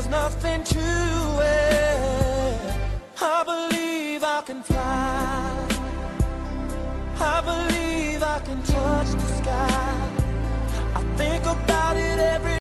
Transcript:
there's nothing to it. I believe I can fly. I believe I can touch the sky. I think about it every